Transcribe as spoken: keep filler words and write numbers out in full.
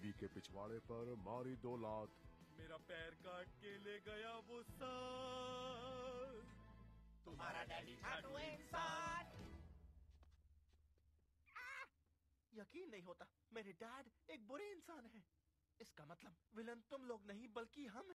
बीवी के पिछवाड़े पर मारी दो लात। मेरा पैर काट के ले गया वो सास। तुम्हारा डैडी झाटू इंसान। यकीन नहीं होता, मेरे डैड एक बुरे इंसान हैं। इसका मतलब विलन तुम लोग नहीं बल्कि हम हैं।